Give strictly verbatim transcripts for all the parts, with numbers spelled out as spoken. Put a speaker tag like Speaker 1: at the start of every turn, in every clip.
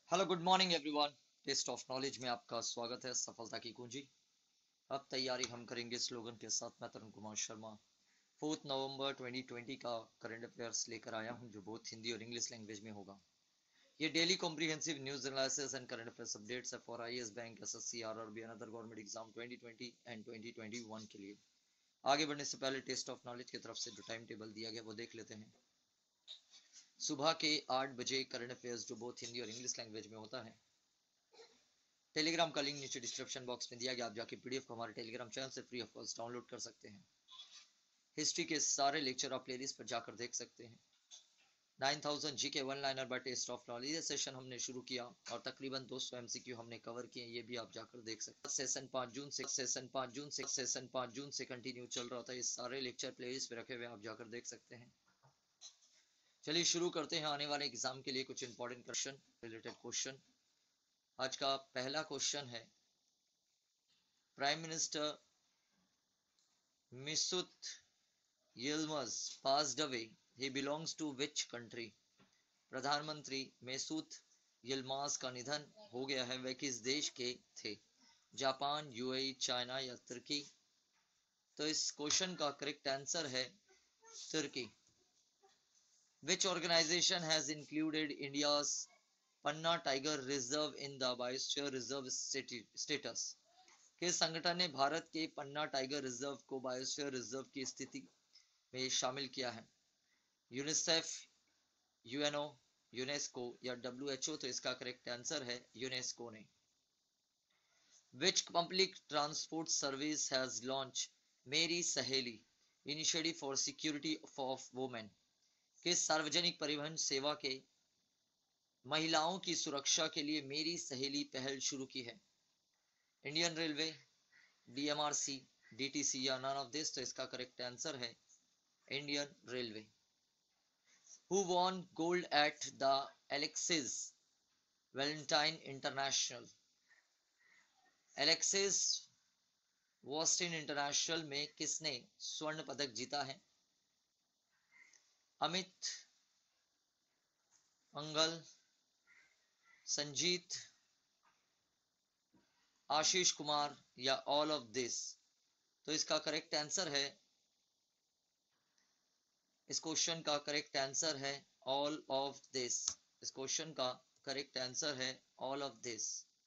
Speaker 1: Hello good morning everyone. Test of knowledge में आपका स्वागत है। सफलता की कुंजी। अब तैयारी हम करेंगे स्लोगन के साथ। मैं Tarun Kumar Sharma fourth November twenty twenty का करंट अफेयर्स लेकर आया हूं, जो बोथ हिंदी और इंग्लिश लैंग्वेज में होगा। ये daily comprehensive news analysis and current affairs updates है for IAS bank, SSC, RRB and other government exam twenty twenty and twenty twenty one के लिए। आगे बढ़ने से पहले टेस्ट ऑफ नॉलेज की तरफ से जो टाइम टेबल दिया गया वो देख लेते हैं। सुबह के आठ बजे करंट अफेयर्स जो बोथ हिंदी और इंग्लिश लैंग्वेज में होता है। टेलीग्राम का लिंक नीचे डिस्क्रिप्शन बॉक्स में दिया गया, आप जाके पीडीएफ को हमारे टेलीग्राम चैनल से फ्री ऑफ कॉस्ट डाउनलोड कर सकते हैं। हिस्ट्री के सारे लेक्चर आप प्लेलिस्ट पर जाकर देख सकते हैं। Nine thousand G K one liner by test of knowledge ये सेशन हमने शुरू किया और तकरीबन दो सौ एमसीक्यू हमने कवर किए, ये भी आप जाकर देख सकते हैं। सेशन पाँच जून से सेशन पाँच जून से सेशन पाँच जून से कंटिन्यू चल रहा था। ये सारे लेक्चर प्लेलिस्ट पे रखे हुए आप जाकर देख सकते हैं। चलिए शुरू करते हैं आने वाले एग्जाम के लिए कुछ इंपॉर्टेंट क्वेश्चन रिलेटेड क्वेश्चन। आज का पहला क्वेश्चन है, prime minister Mesut Yilmaz passed away. He belongs to which country? प्रधानमंत्री मेसूत यिल्माज का निधन हो गया है, वह किस देश के थे? जापान, यूएई, चाइना या तुर्की? तो इस क्वेश्चन का करेक्ट आंसर है तुर्की। Which organization has included India's Panna Tiger Reserve in the Biosphere Reserve status? किस संगठन ने भारत के पन्ना टाइगर रिजर्व को बायोस्फीयर रिजर्व की स्थिति में शामिल किया है? यूनिसेफ, यूएनओ, यूनेस्को या डब्ल्यूएचओ? तो इसका करेक्ट आंसर है यूनेस्को ने। Which public transport service has launch Meri Saheli initiative for security of women? किस सार्वजनिक परिवहन सेवा के महिलाओं की सुरक्षा के लिए मेरी सहेली पहल शुरू की है? इंडियन रेलवे, डीएमआरसी, डीटीसी या नन ऑफ दिस? तो इसका करेक्ट आंसर है Indian railway. Who won gold at the Alexis Valentine International? Alexis Austin international में किसने स्वर्ण पदक जीता है? अमित, मंगल, संजीत, आशीष कुमार या ऑल ऑफ दिस? तो इसका करेक्ट आंसर है, इस क्वेश्चन का करेक्ट आंसर है ऑल ऑफ दिस। इस क्वेश्चन का करेक्ट आंसर है all of this.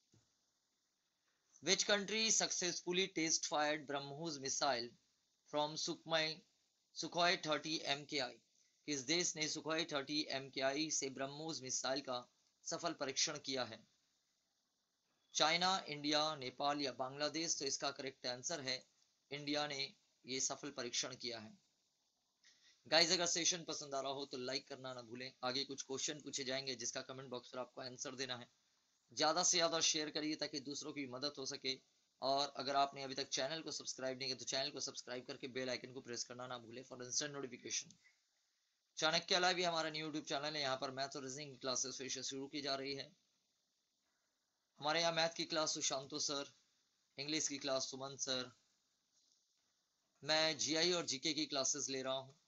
Speaker 1: Which country successfully test fired BrahMos missile from Sukhoi Sukhoi thirty M K I? किस देश ने सुखोई थर्टी एम के आई से ब्रह्मोस मिसाइल का सफल परीक्षण किया है? चाइना, इंडिया, नेपाल या बांग्लादेश? तो इसका करेक्ट आंसर है इंडिया ने ये सफल परीक्षण किया है। गाइस, अगर सेशन पसंद आ रहा हो तो लाइक करना ना भूलें। आगे कुछ क्वेश्चन पूछे जाएंगे जिसका कमेंट बॉक्स पर आपको आंसर देना है। ज़्यादा से ज़्यादा शेयर करिए ताकि दूसरों की मदद हो सके। और अगर आपने अभी तक चैनल को सब्सक्राइब नहीं किया तो चैनल को सब्सक्राइब करके बेल आइकन को प्रेस करना ना भूलें for instant notification. Chanakya live भी हमारा न्यू यूट्यूब चैनल है, यहाँ पर मैथ और रीजनिंग क्लासेस फिर से शुरू की जा रही है। हमारे यहाँ मैथ की क्लास सुशांतो सर, इंग्लिश की क्लास सुमन सर, मैं जीआई और जीके की क्लासेस ले रहा हूँ।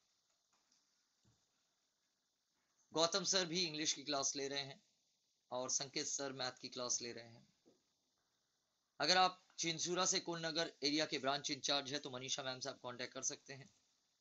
Speaker 1: गौतम सर भी इंग्लिश की क्लास ले रहे हैं और संकेत सर मैथ की क्लास ले रहे हैं। अगर आप चिंचूरा से कुलनगर एरिया के ब्रांच इंचार्ज है तो मनीषा मैम से आप कांटेक्ट कर सकते हैं।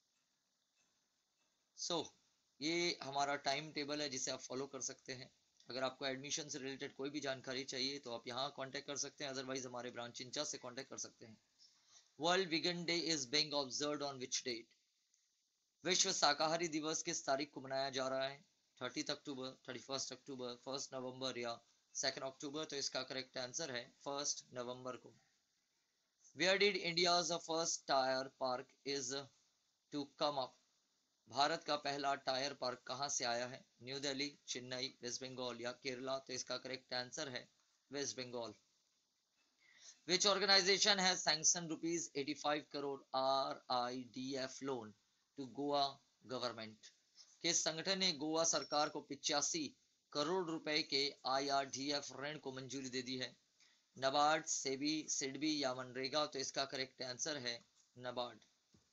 Speaker 1: सो so, ये हमारा टाइम टेबल है जिसे आप फॉलो कर सकते हैं। अगर आपको एडमिशन से रिलेटेड कोई भी जानकारी चाहिए तो आप यहाँ कांटेक्ट कर सकते हैं, अदरवाइज हमारे ब्रांच इंचार्ज से कांटेक्ट कर सकते हैं। World vegan day is being observed on which date? विश्व शाकाहारी दिवस किस तारीख को मनाया जा रहा है? Thirty October, thirty first October, first November या सेकेंड अक्टूबर? तो इसका करेक्ट आंसर है फर्स्ट नवंबर को। Where did India's first tire park is to come up? Bharat का पहला टायर पार्क कहाँ से आया है? न्यू दिल्ली, चेन्नई, वेस्ट बंगाल या केरला? तो इसका करेक्ट आंसर है west Bengal. Which organization has sanctioned rupees eighty-five crore R I D F loan to Goa government? किस संगठन ने गोवा सरकार को पिचासी करोड़ रुपए के आई आर डी एफ ऋण को मंजूरी दे दी है? नबार्ड, सेबी, सिडबी या मनरेगा? तो इसका करेक्ट आंसर है NABARD.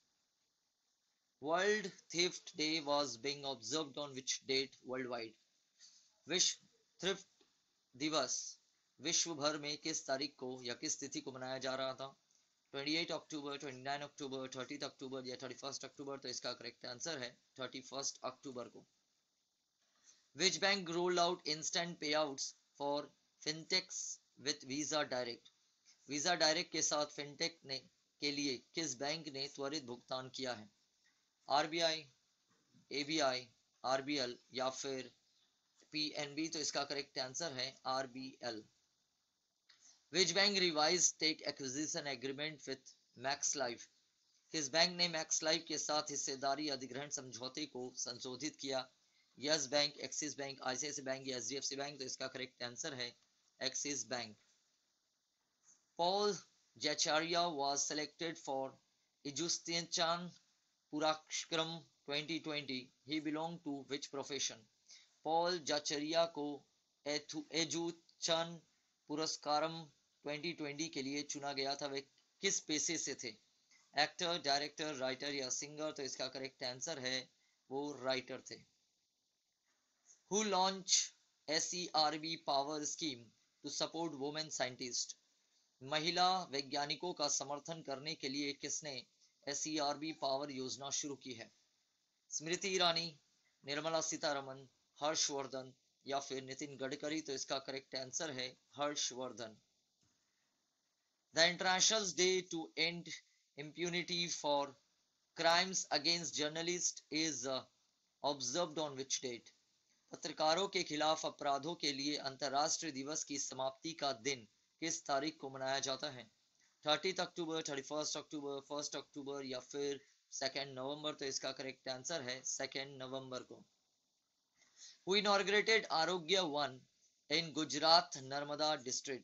Speaker 1: World thrift day was being observed on which date world wide? विश्व थ्रिफ्ट दिवस विश्व भर में किस तारीख को या किस तिथि को मनाया जा रहा था? अट्ठाईस अक्टूबर, उनतीस अक्टूबर, तीस अक्टूबर या इकतीस अक्टूबर? तो इसका करेक्ट आंसर है इकतीस अक्टूबर को। Which bank rolled out instant payouts for fintechs with Visa Direct? Visa Direct के साथ फिनटेक ने के लिए किस बैंक ने त्वरित भुगतान किया है? आरबीआई, एबीआई, आरबीएल या फिर पीएनबी? तो इसका करेक्ट आंसर है RBL. Which bank revised stake acquisition agreement with Max Life? किस बैंक ने मैक्स लाइफ के साथ हिस्सेदारी अधिग्रहण समझौते को संशोधित किया? Yes Bank, Axis Bank, ICICI bank या एचडीएफसी बैंक? तो इसका करेक्ट आंसर है Axis Bank. Paul Jacharia was selected for Ijustinian Purakshram twenty twenty. He belonged to which profession? Paul Jacharia को एजुचन पुरस्कारम twenty twenty के लिए चुना गया था, वे किस पेशे से थे? एक्टर, डायरेक्टर, राइटर या सिंगर? तो इसका करेक्ट आंसर है वो राइटर थे। Who launched S E R B power scheme to support women scientists? महिला वैज्ञानिकों का समर्थन करने के लिए किसने S E R B power योजना शुरू की है? स्मृति ईरानी, निर्मला सीतारमन, हर्षवर्धन या फिर नितिन गडकरी? तो इसका करेक्ट आंसर है Harshvardhan. The international day to end impunity for crimes against journalists is uh, observed on which date? पत्रकारों के खिलाफ अपराधों के लिए अंतर्राष्ट्रीय दिवस की समाप्ति का दिन किस तारीख को मनाया जाता है? तीस अक्टूबर, इकतीस अक्टूबर, फर्स्ट अक्टूबर या फिर सेकेंड नवंबर? तो इसका करेक्ट आंसर है सेकेंड नवंबर को। Who inaugurated Arogya Van in Gujarat Narmada district?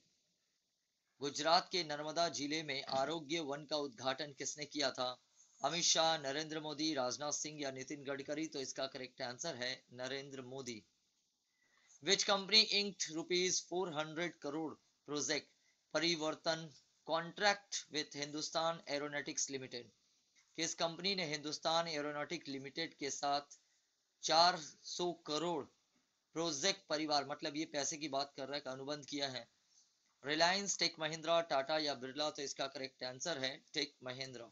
Speaker 1: Gujarat के नर्मदा जिले में आरोग्य वन का उद्घाटन किसने किया था? अमित शाह, नरेंद्र मोदी, राजनाथ सिंह या नितिन गडकरी? तो इसका करेक्ट आंसर है Narendra Modi. Which company inked rupees four hundred crore project Parivartan contract with Hindustan Aeronautics Limited? किस कंपनी ने हिंदुस्तान एरोनॉटिक लिमिटेड के साथ चार सौ करोड़ प्रोजेक्ट परिवार, मतलब ये पैसे की बात कर रहा है, का अनुबंध किया है? रिलायंस, टेक महिंद्रा, टाटा या बिरला? तो इसका करेक्ट आंसर है Tech Mahindra.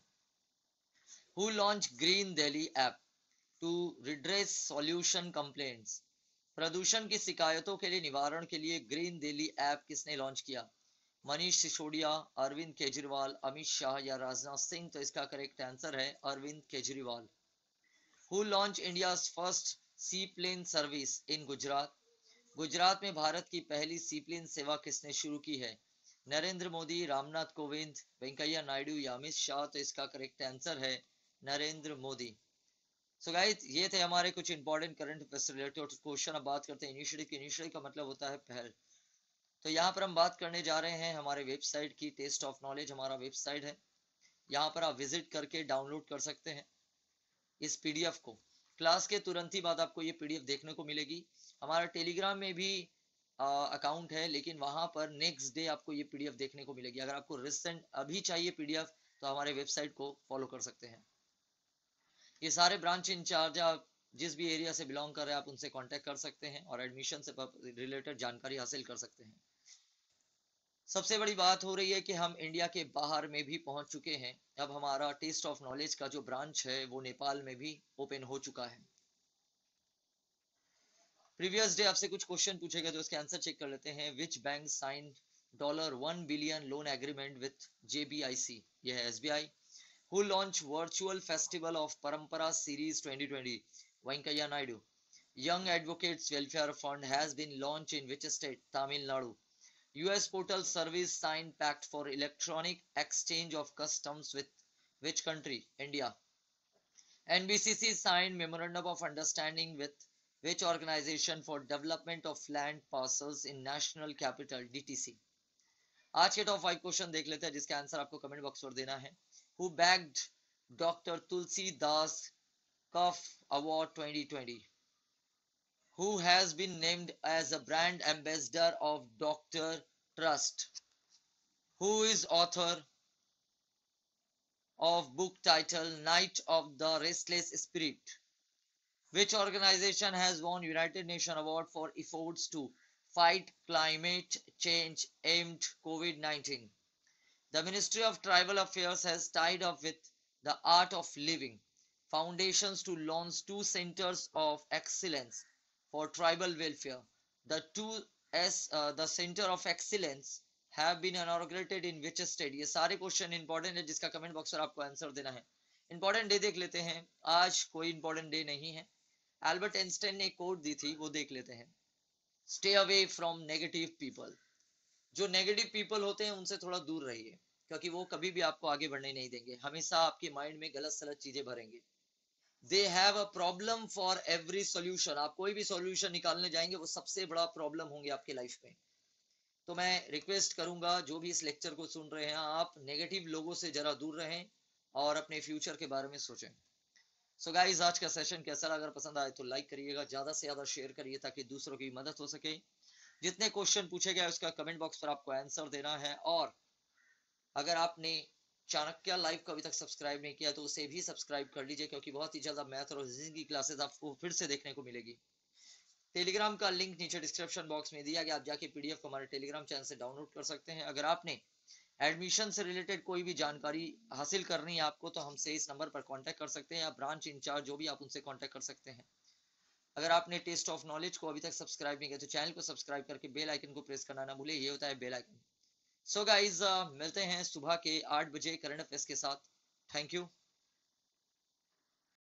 Speaker 1: Who launched green Delhi app to redress solution complaints? प्रदूषण की शिकायतों के लिए निवारण के लिए ग्रीन दिल्ली ऐप किसने लॉन्च किया? मनीष सिसोदिया, अरविंद केजरीवाल, अमित शाह या राजनाथ सिंह? तो इसका करेक्ट आंसर है Arvind Kejriwal. Who launched India's first seaplane service in Gujarat? Gujarat में भारत की पहली सीप्लेन सेवा किसने शुरू की है? नरेंद्र मोदी, रामनाथ कोविंद, वेंकैया नायडू या अमित शाह? तो इसका करेक्ट आंसर है Narendra Modi. So so guys, ये थे हमारे कुछ इंपॉर्टेंट करंट अफेयर्स से रिलेटेड क्वेश्चन। अब बात करते हैं इनिशिएटिव की। इनिशिएटिव का मतलब होता है पहल। तो यहाँ पर हम बात करने जा रहे हैं हमारे वेबसाइट की। टेस्ट ऑफ नॉलेज हमारा वेबसाइट है, यहाँ पर आप विजिट करके डाउनलोड कर सकते हैं इस पीडीएफ को। क्लास के तुरंत ही बाद आपको ये पीडीएफ देखने को मिलेगी। हमारा टेलीग्राम में भी अकाउंट है, लेकिन वहां पर नेक्स्ट डे आपको ये पीडीएफ देखने को मिलेगी। अगर आपको रिसेंट अभी चाहिए पीडीएफ तो हमारे वेबसाइट को फॉलो कर सकते हैं। ये सारे ब्रांच इंचार्ज, आप जिस भी एरिया से बिलोंग कर रहे हैं आप उनसे कांटेक्ट कर सकते हैं और एडमिशन से रिलेटेड जानकारी हासिल कर सकते हैं। सबसे बड़ी बात हो रही है कि हम इंडिया के बाहर में भी पहुंच चुके हैं। अब हमारा टेस्ट ऑफ नॉलेज का जो ब्रांच है वो नेपाल में भी ओपन हो चुका है। प्रीवियस डे आपसे कुछ क्वेश्चन पूछेगा तो उसके आंसर चेक कर लेते हैं। Which bank sign dollar one billion loan agreement with JBIC? यह है SBI. Who launched virtual festival of Parampara series twenty twenty? Venkaiah Naidu. Young Advocates Welfare Fund has been launched in which state? Tamil Nadu. U S Postal Service signed pact for electronic exchange of customs with which country? India. N B C C signed memorandum of understanding with which organization for development of land parcels in national capital? D T C. आज के top five question देख लेते हैं जिसका answer आपको comment box पर देना है। Who bagged Doctor Tulsi Das Cuff Award twenty twenty? Who has been named as a brand ambassador of Doctor Trust? Who is author of book titled Night of the Restless Spirit? Which organization has won United Nations Award for efforts to fight climate change aimed COVID nineteen. The Ministry of Tribal Affairs has tied up with the Art of Living Foundations to launch two centers of excellence for tribal welfare. The two S, uh, the Center of Excellence have been inaugurated in which state? ये सारे question important है जिसका comment box पर आपको answer देना है. Important day देख लेते हैं. आज कोई इंपॉर्टेंट डे नहीं है. एल्बर्ट आइंस्टाइन ने एक कोट दी थी, वो देख लेते हैं. Stay away from negative people. जो नेगेटिव पीपल होते हैं उनसे थोड़ा दूर रहिए, क्योंकि वो कभी भी आपको आगे बढ़ने नहीं देंगे, हमेशा आपके माइंड में गलत सलत चीजें भरेंगे. They have a problem for every solution. आप कोई भी सॉल्यूशन निकालने जाएंगे वो सबसे बड़ा प्रॉब्लम होंगे आपके लाइफ में. तो मैं रिक्वेस्ट करूंगा जो भी इस लेक्चर को सुन रहे हैं, आप नेगेटिव लोगों से जरा दूर रहें और अपने फ्यूचर के बारे में सोचें. सो so गाइज, आज का सेशन कैसा लगा? अगर पसंद आए तो लाइक करिएगा, ज्यादा से ज्यादा शेयर करिए ताकि दूसरों की मदद हो सके. जितने क्वेश्चन पूछे गए उसका कमेंट बॉक्स पर आपको आंसर देना है. और अगर आपने चाणक्य लाइव को अभी तक सब्सक्राइब नहीं किया तो उसे भी सब्सक्राइब कर लीजिए, क्योंकि बहुत ही ज्यादा मैथ और रीजनिंग की क्लासेस आपको फिर से देखने को मिलेगी. टेलीग्राम का लिंक नीचे डिस्क्रिप्शन बॉक्स में दिया गया, आप जाके पीडीएफ को हमारे टेलीग्राम चैनल से डाउनलोड कर सकते हैं. अगर आपने एडमिशन से रिलेटेड कोई भी जानकारी हासिल करनी है आपको, तो हमसे इस नंबर पर कांटेक्ट कर सकते हैं, या ब्रांच इंचार्ज जो भी आप उनसे कांटेक्ट कर सकते हैं. अगर आपने टेस्ट ऑफ नॉलेज को अभी तक सब्सक्राइब नहीं किया तो चैनल को सब्सक्राइब करके बेल आइकन को प्रेस करना ना भूले. ये होता है बेल आइकन. सो गाइज, मिलते हैं सुबह के आठ बजे करंट अफेयर्स के साथ. Thank you.